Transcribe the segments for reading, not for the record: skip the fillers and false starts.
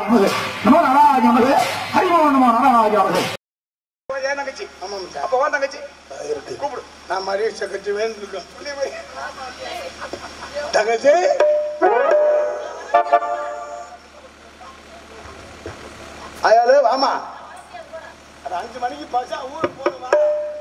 நமது நமோ நாராஜ நமது ஹரிமோ நமோ நாராஜ நமது. ஏன் தங்கச்சி? அப்ப வா தங்கச்சி இருக்கு கூப்பிடு. நான் மரிய சக்கச்சி வேண்டிருக்கேன் தங்கச்சி. அயாலு வாமா. அது 5 மணிக்கு பசா ஊருக்கு போகணுமா?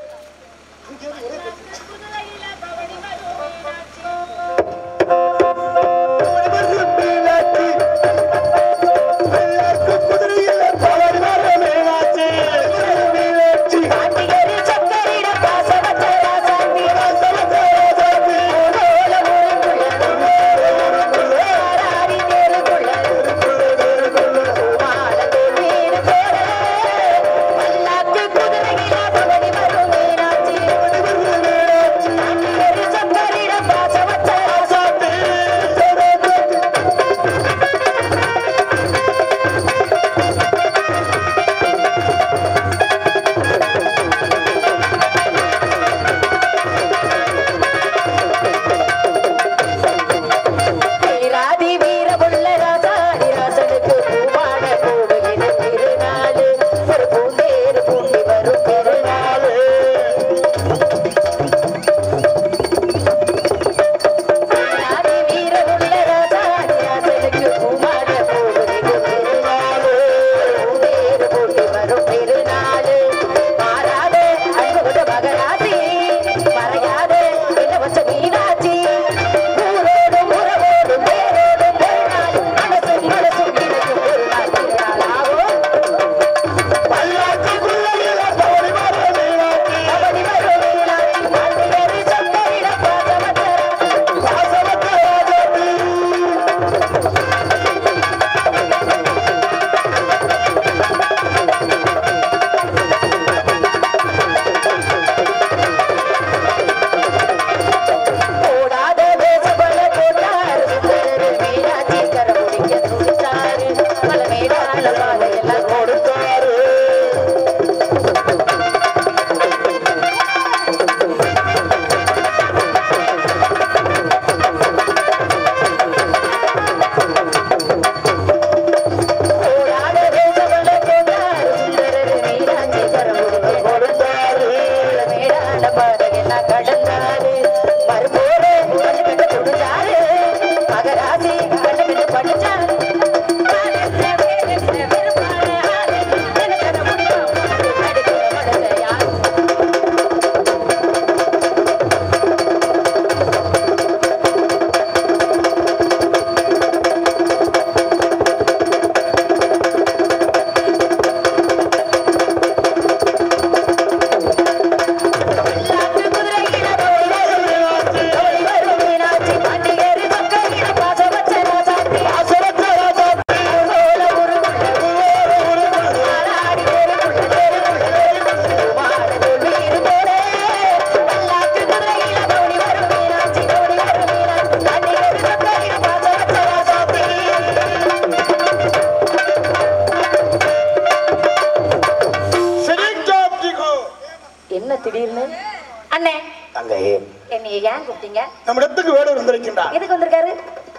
நம்மிடத்துக்கு வேடர் வந்திருக்கின்றார். எதுக்கு வந்திருக்காரு?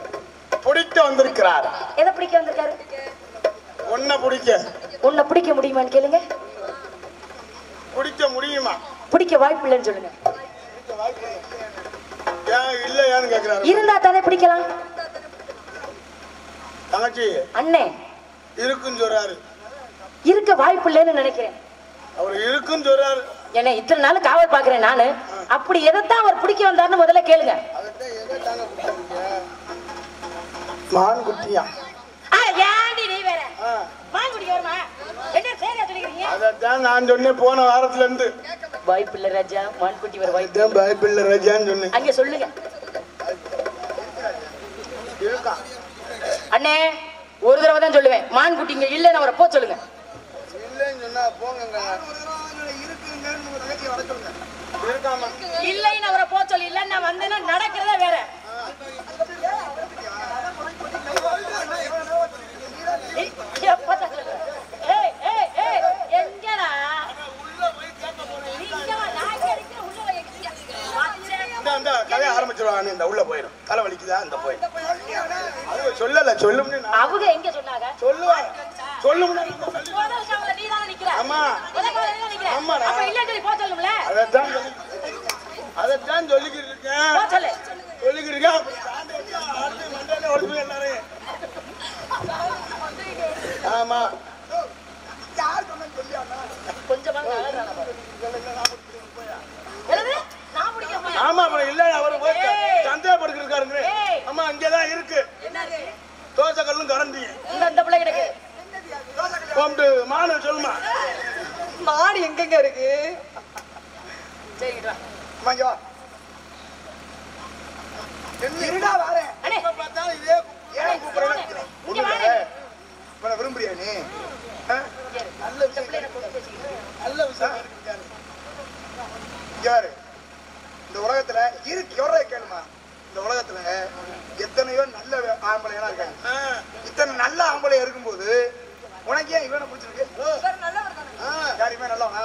பிடிக்க வந்திருக்கிறார். எதை பிடிக்க வந்திருக்காரு? உன்னை பிடிக்க. உன்னை பிடிக்க முடியுமான்னு கேளுங்க. பிடிக்க முடியுமா? பிடிக்க வாய்ப்பு இல்லைன்னு சொல்லுங்க. ஏன் இல்லையான்னு கேட்கிறாரு. இருந்தா தானே பிடிக்கலாம். தங்கச்சி அண்ணே இருக்குன்னு சொல்றாரு. இருக்க வாய்ப்பு இல்லைன்னு நினைக்கிறேன். அவர் இருக்குன்னு சொல்றாரு. என்ன இத்தனை நாள் காவல் பாக்குறேன் நானு. அப்படி எதைத்தான் அவர் பிடிக்க வந்தாருன்னு முதல்ல கேளுங்க. மான் குட்டியா? ஏண்டி நீ வேற மான் குட்டி வருமா? என்ன சரியா சொல்லிக்கிறீங்க? அதான் நான் சொன்னேன் போன வாரத்துல இருந்து. வாய்ப்பு இல்ல ராஜா, மான் குட்டி வர வாய்ப்பு. தான் வாய்ப்பு இல்ல ராஜான்னு சொன்னேன். அங்க சொல்லுங்க. இருக்கா அண்ணே? ஒரு தடவை தான் சொல்லுவேன். மான் குட்டிங்க இல்லன்னு அவரை போ சொல்லுங்க. இல்லன்னு சொன்னா போங்க. இல்லைன்னு அவரை போ சொல்லி. இல்ல நான் வந்தேன்னா நடக்கிறதே வேற. கதையை ஆரம்பிச்சிருவாங்க. இந்த உள்ள போயிடும். தலை வலிக்குதா? இந்த போயிடும். சொல்லல சொல்லுங்க. அவங்க எங்க சொன்னாங்க? சொல்லுவாங்க. சொல்லுங்க. அதைத்தான் சொல்லிக்கிட்டு இருக்கேன். சொல்லிக்கிட்டு இருக்கேன். ஆமா ஆமா இல்ல அவரு சந்தேகப்படுத்திருக்காருங்க. ஆமா இங்கதான் இருக்கு தோசை கல்லும் கரண்டி. மாடு சொல்லுமா மாடு எங்கெங்க இருக்கு? விரும்புறியா நீ? நல்ல விஷயம் இந்த உலகத்துல இருக்கு எவ்வளவு கேளுமா. இந்த உலகத்துல எத்தனையோ நல்ல ஆம்பளையா இருக்காங்க. இத்தனை நல்ல ஆம்பளை இருக்கும்போது உனக்கு ஏன் இவனை பிடிச்சிருக்கு? யாருமே நல்லவனா?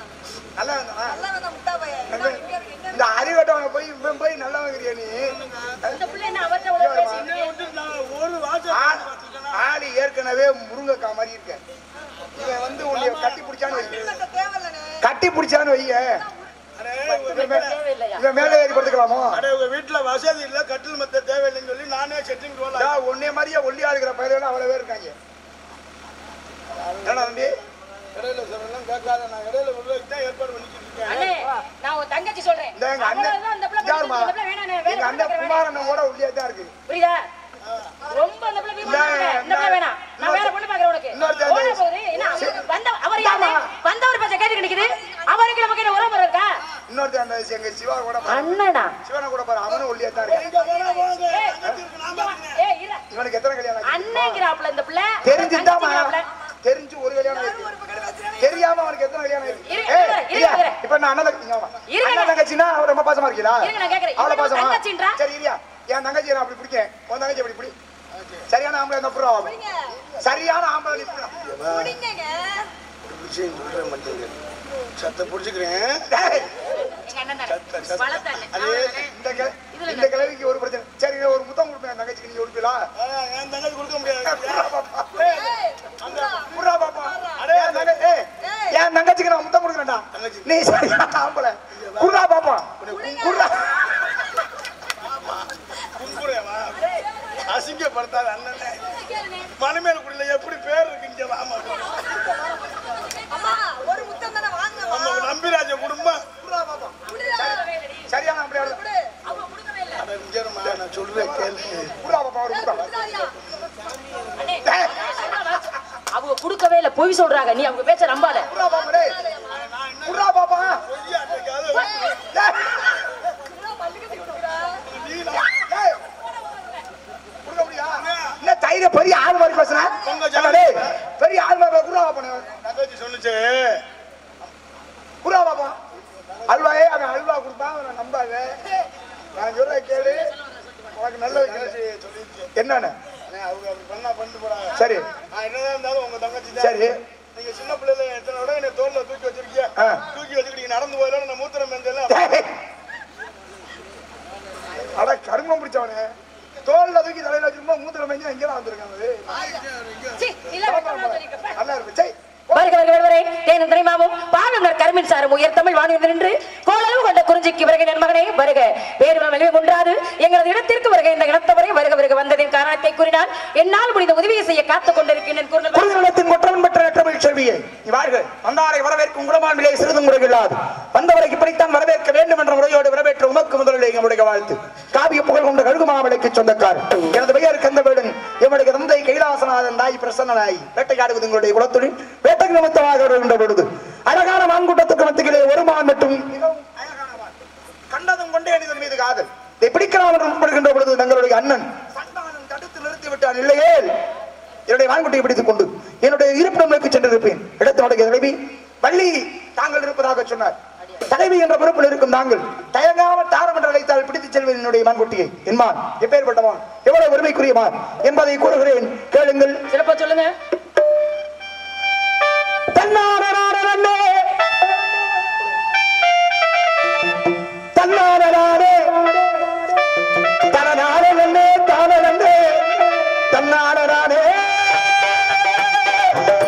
இந்த அறிவட்டவங்க போய் இவன் போய் நல்லவங்கிறியா நீ? ஆளி ஏற்கனவே முருங்கக்காய் மாதிரி இருக்க. இவன் வந்து உன்னை கட்டி பிடிச்சான்னு வைய மேலே ஏறி படுத்துக்கலாமோ? உங்க வீட்டுல வசதி இல்ல கட்டில் மத்த தேவையில்லைன்னு சொல்லி நானே செட்டிங் ஒன்னே மாதிரியே ஒல்லியா இருக்கிற பயிரெல்லாம் அவ்வளவு இருக்காங்க. ஏன்னா தம்பி இடையில சொல்லலாம் கேட்காத. நான் இடையில தான் ஏற்பாடு பண்ணிக்கிட்டு இருக்கேன். நான் உன் தங்கச்சி சொல்றேன். எங்க அண்ணன் குமாரன் கூட ஒல்லியா தான் இருக்கு. புரியுதா? ரொம்ப அந்த பிள்ளை வேணாம். நான் வேற பொண்ணு பாக்குறேன் உனக்கு. வந்தவர் பேச கேட்டு நிக்குது. அவருக்கு நமக்கு என்ன உறவு இருக்கா? இன்னொருத்த அந்த எங்க சிவா கூட அண்ணனா சிவனா கூட பாரு அவனும் ஒல்லியா தான் இருக்கு. இவனுக்கு எத்தனை கல்யாணம்? அண்ணங்கிறாப்ல இந்த பிள்ளை தெரிஞ்சுதாமா? தெரிஞ்சு ஒரு கல்யாணம் தெரியாம அவனுக்கு எத்தனை கல்யாணம் இருக்கு? இப்ப நான் அண்ணன் தங்கச்சின்னா அவ ரொம்ப பாசமா இருக்கீங்களா? அவ்வளவு பாசமா? சரி இல்லையா? என் தங்கச்சி நான் அப்படி பிடிக்கேன். உன் தங்கச்சி அப்படி பிடி. சரியான ஆம்பளை என்ன புறம்? சரியான ஆம்பளை சத்த புடிச்சுக்கிறேன். இந்த கிழவிக்கு ஒரு பிரச்சனை. சரி ஒரு முத்தம் கொடுப்பேன் தங்கச்சிக்கு. நீங்க கொடுப்பீங்களா? என் தங்கச்சி கொடுக்க முடியாது. என் தங்கச்சிக்கு நான் முத்தம் கொடுக்குறேன்டா. நீ சரியான ஆம்பளை குர்ரா பாப்பா. அசிங்கப்படுத்தாத அண்ணன் மணிமேல குடியில எப்படி பேர் இருக்கு இங்க? நம்பிராஜ குடும்பம் சரியான நான் சொல்றேன் அவங்க குடுக்கவே இல்ல, பொய் சொல்றாங்க. நீ அவங்க பேச்ச நம்பாத. பெரிய ஆள் மாதிரி பேசுறேன். பெரிய ஆள் மாதிரி தங்கச்சி சொன்னுச்சு புறா பாப்பா அல்வாயே. அவன் அல்வா கொடுத்தான் அவன் நம்பாத. நான் சொல்ற கேளு. உனக்கு நல்ல என்னன்னு அவங்க அப்படி பண்ணா பண்ணிட்டு போறாங்க. சரி நான் என்னதான் இருந்தாலும் உங்க தங்கச்சி. சரி நீங்க சின்ன பிள்ளைல எத்தனை விட என்ன தோல்ல தூக்கி வச்சிருக்கீங்க. தூக்கி வச்சுக்கிட்டு நடந்து போயில நான் மூத்திரம் மேந்தல. அட கருமம் பிடிச்சவனே. தோல்ல தூக்கி தலையில வச்சிருந்தா மூத்திரம் மேஞ்சா எங்கதான் வந்திருக்காங்க. நல்லா இருக்கு. கருமின் சாரும் உயர் தமிழ் வானில் நின்று கோளவு கொண்ட குறிஞ்சிக்கு வருகை நன்மகனே வருக. வேறு வலிமை கொன்றாது எங்களது இடத்திற்கு வருகை இந்த இனத்தவரை வருக வருக வந்ததின் காரணத்தை கூறினார். என்னால் முடிந்த உதவியை செய்ய காத்துக் கொண்டிருக்கிறேன். ஒற்றவன் பெற்ற தமிழ் செல்வியை இவார்கள் வந்தாரை வரவேற்கும் குலமான்களே சிறிதும் முறையில்லாது வந்தவரை இப்படித்தான் வரவேற்க வேண்டும் என்ற முறையோடு வரவேற்ற உமக்கு முதலில் எங்களுடைய வாழ்த்து. காவிய புகழ் கொண்ட கழுகு மாவளைக்கு சொந்தக்கார் எனது பெயர் கந்தவேடன். எங்களுடைய தந்தை கைலாசநாதன் தாய் பிரசன்னனாய் வேட்டையாடுவது எங்களுடைய குலத்தொழில். வேட்டைக்கு நிமித்தமாக வருகின்ற பொழுது அழகான மான்கூட்டத்துக்கு மத்தியிலே ஒரு மான் மட்டும் கண்டதும் கொண்டே இதன் மீது காதல் இதை பிடிக்கலாம் என்று முற்படுகின்ற பொழுது தங்களுடைய அண்ணன் சண்டானன் தடுத்து நிறுத்திவிட்டான். இல்லையே என்னுடைய மான்குட்டியை பிடித்துக் கொண்டு என்னுடைய இருப்பிடங்களுக்கு சென்றிருப்பேன். இடத்தினுடைய தலைவி வள்ளி தாங்கள் இருப்பதாக சொன்னார். தலைவி என்ற பொறுப்பில் இருக்கும் நாங்கள் தயங்காமல் தாரம் என்று அழைத்தால் பிடித்துச் செல்வேன் என்னுடைய மான்குட்டியை. என்மான் எப்பேற்பட்டவான் எவ்வளவு உரிமைக்குரியவான் என்பதை கூறுகிறேன் கேளுங்கள். சிறப்பா சொல்லுங்க. தன்னாரே தன்னாரே தானே தன்னாரே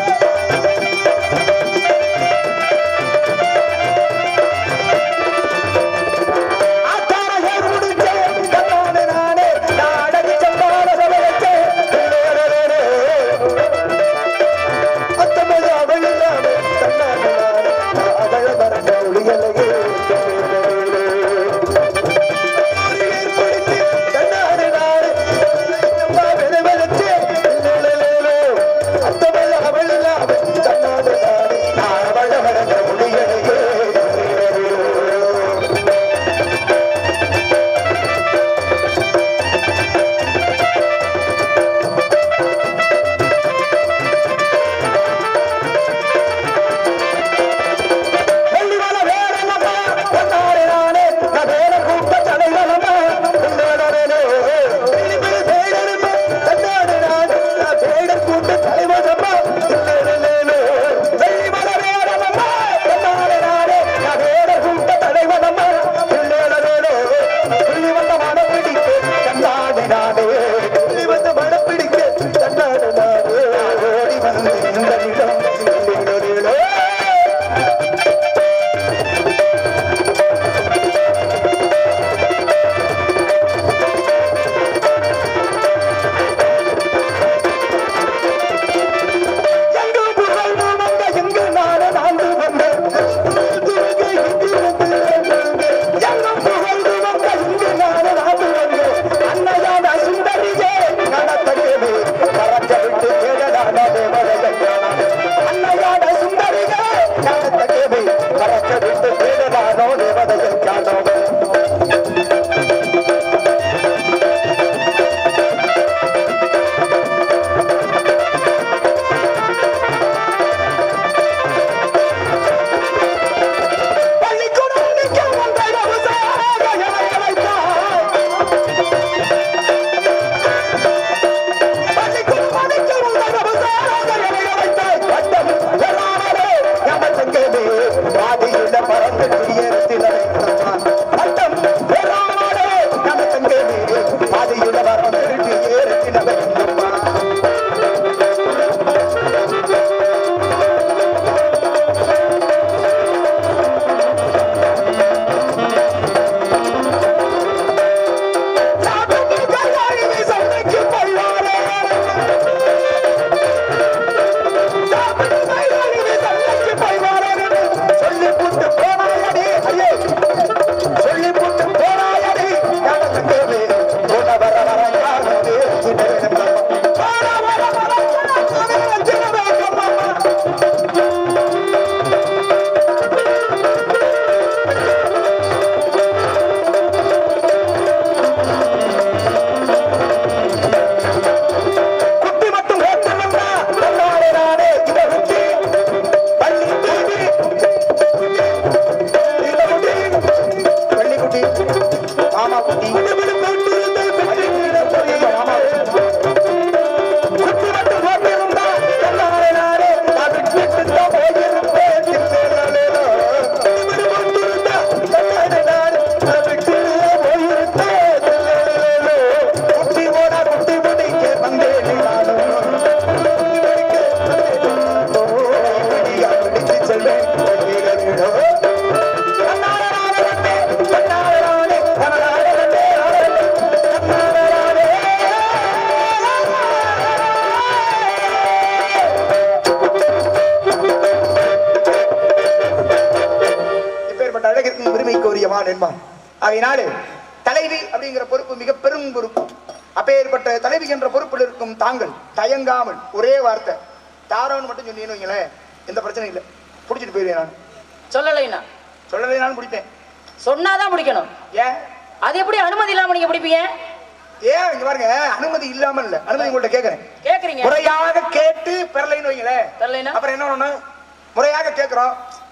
பெருமான் என்பான். அதனாலே தலைவி அப்படிங்கிற பொறுப்பு மிக பெரும் பொறுப்பு. அப்பேற்பட்ட தலைவி என்ற பொறுப்பில் இருக்கும் தாங்கள் தயங்காமல் ஒரே வார்த்தை தாரோன்னு மட்டும் சொன்னீங்கன்னு எந்த பிரச்சனையும் இல்லை, பிடிச்சிட்டு போயிருவேன். நான் சொல்லலைனாலும் பிடிப்பேன். சொன்னாதான் பிடிக்கணும். ஏன் அது எப்படி அனுமதி இல்லாம நீங்க பிடிப்பீங்க? ஏன் இங்க பாருங்க, அனுமதி இல்லாம இல்ல, அனுமதி உங்கள்ட்ட கேக்குறீங்க. முறையாக கேட்டு பெறலைன்னு வைங்களேன், அப்புறம் என்ன ஒண்ணு முறையாக கேட்கிறோம்,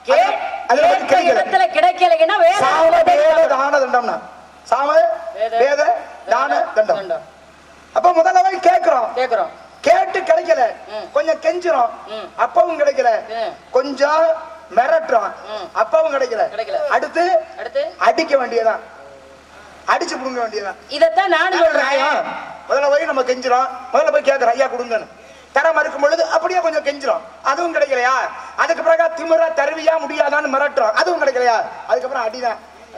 இடத்துல கிடைக்கலைன்னா தான தண்டம்னா சாம வேத தான தண்டம். அப்ப முதல்ல கேட்கிறோம், கேட்டு கிடைக்கல கொஞ்சம் கெஞ்சிரும், அப்பவும் கிடைக்கல கொஞ்சம் மிரட்டுறோம், அப்பவும் கிடைக்கல, அடுத்து அடிக்க வேண்டியதான், அடிச்சு புடுங்க வேண்டியதான். இதத்தான் நான் சொல்றேன். முதல்ல போய் நம்ம கெஞ்சிரும், முதல்ல போய் கேட்கிறோம் ஐயா கொடுங்கன்னு, தர மறுக்கும் பொழுது அப்படியே கொஞ்சம் கெஞ்சிரும், அதுவும் கிடைக்கலையா, அதுக்கு பிறகு திமிரா தருவியா முடியாதான்னு மிரட்டுறோம், அதுவும் கிடைக்கலையா, அதுக்கப்புறம் அடிதான்.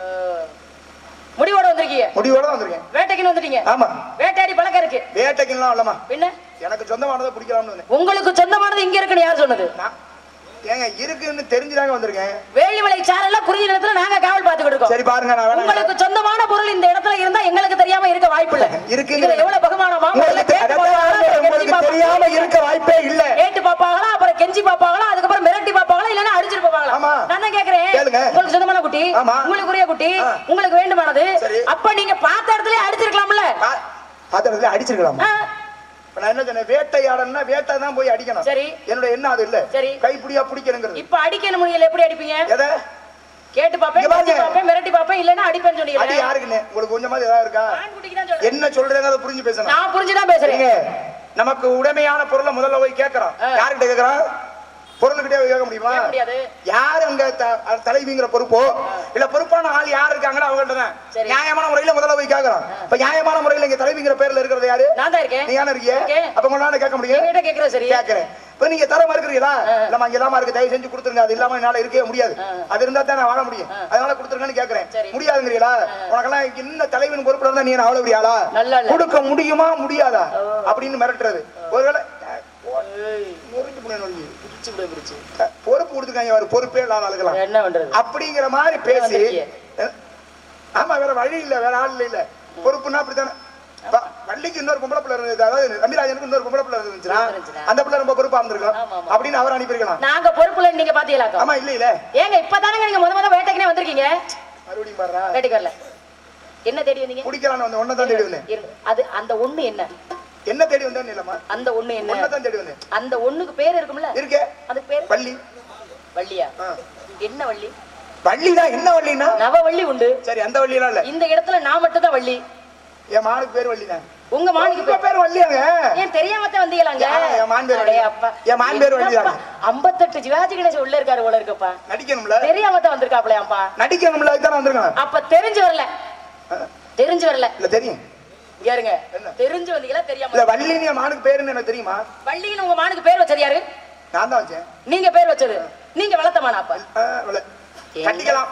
முடிவோட வந்திருக்கீங்க? முடிவோட தான் வந்திருக்கேன். வேட்டைக்கு வந்துட்டீங்க? ஆமா. வேட்டையாடி பழக்கம் இருக்கு? வேட்டைக்குலாம் இல்லமா. பின்ன எனக்கு சொந்தமானதை பிடிக்கலாம்னு. உங்களுக்கு சொந்தமானது இங்க இருக்குன்னு யார் சொன்னது? ஏங்க இருக்குன்னு தெரிஞ்சுதாங்க வந்திருக்கேன். வேலிமலை சாரல்ல குறிஞ்சி நிலத்துல நாங்க காவல் பார்த்துக்கிட்டு இருக்கோம். சரி பாருங்க, நான் உங்களுக்கு சொந்தமான பொருள் இந்த இடத்துல இருந்தா எங்களுக்கு தெரியாம இருக்க வாய்ப்பு இல்ல. இருக்கு. இதுல எவ்வளவு பகமானமா உங்களுக்கு தெரியாம இருக்க வாய்ப்பே இல்ல. கேட்டு பாப்பாங்களா, அப்புறம் கெஞ்சி பாப்பாங்களா, அதுக்கு அப்புறம் மிரட்டி பாப்பாங்களா, இல்லனா அடிச்சிட்டு பாப்பாங்களா? நான் தான் கேக்குறேன். உங்களுக்கு சொந்தமான குட்டி, உங்களுக்கு உரிய குட்டி, உங்களுக்கு வேண்டுமானது, அப்ப நீங்க பார்த்த இடத்துல அடிச்சிருக்கலாம்ல. பார்த்த இடத்துல அடிச்சிருக்கலாமா? நான் என்ன சொன்னேன், வேட்டையாடன்னா வேட்டை தான் போய் அடிக்கணும். சரி, என்னோட என்ன அது இல்ல. சரி, கைப்பிடியா பிடிக்கணுங்கிறது. இப்ப அடிக்கணும் முடியல, எப்படி அடிப்பீங்க? எதை கேட்டு பாப்பேன், பாப்பேன், மிரட்டி பாப்பேன், இல்லன்னா அடிப்பேன்னு சொன்னீங்க. அது யாருக்குன்னு உங்களுக்கு கொஞ்சமாவது ஏதாவது இருக்கா? என்ன சொல்றேங்க அதை புரிஞ்சு பேசணும். நான் புரிஞ்சுதான் பேசுறேன். நமக்கு உடைமையான பொருளை முதல்ல போய் கேட்கறோம், யாருக்கிட்ட கேட்கறோம்? பொருள்கிட்டே கேட்க முடியுமா? யாரு அங்க தலைவிங்கிற பொறுப்போ இல்ல பொறுப்பான ஆள் யாரு இருக்காங்களோ அவங்கள்ட்ட தான் நியாயமான முறையில முதல்ல போய் கேட்கறோம். இப்ப நியாயமான முறையில இங்க தலைவிங்கிற பேர்ல இருக்கிறது யாரு? நான் தான் இருக்கேன். நீ யாரும் இருக்கீங்க, அப்ப உங்களால கேட்க முடியும். கேட்கறேன். சரி கேட்கறேன். இப்ப நீங்க தர மறுக்கிறீங்களா? இல்ல அங்க இல்லாம இருக்கு, தயவு செஞ்சு கொடுத்துருங்க, அது இல்லாம என்னால இருக்கவே முடியாது, அது இருந்தா தான் நான் வாழ முடியும், அதனால கொடுத்துருங்கன்னு கேட்கறேன். முடியாதுங்கிறீங்களா? உனக்கெல்லாம் என்ன தலைவன் பொறுப்புல இருந்தா நீ அவ்வளவு முடியாதா? கொடுக்க முடியுமா முடியாதா அப்படின்னு மிரட்டுறது. ஒருவேளை பொறுப்பு கொடுத்துருக்காங்க, பொறுப்பே இல்லாத ஆளுக்கலாம் என்ன பண்றது அப்படிங்கிற மாதிரி பேசி, ஆமா வேற வழி இல்ல, வேற ஆள் இல்ல. பொறுப்புன்னா அப்படித்தானே. வள்ளிக்கு இன்னொரு பொம்பளை பிள்ளை இருந்தது, அதாவது ரமிராஜனுக்கு இன்னொரு பொம்பளை பிள்ளை இருந்துச்சுன்னா அந்த பிள்ளை ரொம்ப பொறுப்பா இருந்திருக்கும் அப்படின்னு அவர் அனுப்பியிருக்கலாம். நாங்க பொறுப்புல நீங்க பாத்தீங்களா? ஆமா இல்ல இல்ல ஏங்க இப்பதானங்க நீங்க முத வேட்டைக்குனே வந்திருக்கீங்க, மறுபடியும் பாருடா வேட்டைக்கு வரல. என்ன தேடி வந்தீங்க? குடிக்கலாம்னு வந்த ஒண்ணு தான் தேடி வந்தேன். அது அந்த ஒண்ணு என்ன என்ன தேடி வந்தேன்னு இல்லமா, அந்த ஒண்ணு என்ன ஒண்ணு தான் தேடி வந்தேன். அந்த ஒண்ணுக்கு பேர் இருக்கும்ல? இருக்கு. அதுக்கு பேர் வள்ளி. வள்ளியா? என்ன வள்ளி? வள்ளினா என்ன வள்ளினா? நவவள்ளி உண்டு. சரி, அந்த வள்ளிலாம் இல்ல. இந்த இடத்துல நான் மட்டும் தான் வள்ளி. என் மானுக்கு பேர் வள்ளி தான். உங்க மானுக்கு பேர் வள்ளியாங்க? ஏன் தெரியாம தான் வந்தீங்களாங்க? என் மான் பேர் வள்ளி. அப்பா என் மான் பேர் வள்ளி தான். 58 சிவாஜி கணேசன் உள்ள இருக்காரு போல இருக்குப்பா. நடிக்கணும்ல? தெரியாம தான் வந்திருக்காப்லையாப்பா. நடிக்கணும்ல, அதுதான் வந்திருக்கான். அப்ப தெரிஞ்சு வரல. தெரிஞ்சு வரல இல்ல தெரியும். யாருங்க தெரிஞ்சு வந்தீங்களா தெரியாம? இல்ல வள்ளின்னு என் மானுக்கு பேருன்னு எனக்கு தெரியுமா? வள்ளின்னு உங்க மானுக்கு பேர் வச்சது யாரு? நான் தான் வச்சேன். நீங்க பேர் வச்சது? நீங்க வளர்த்த மானா? அப்ப கட்டிக்கலாம்.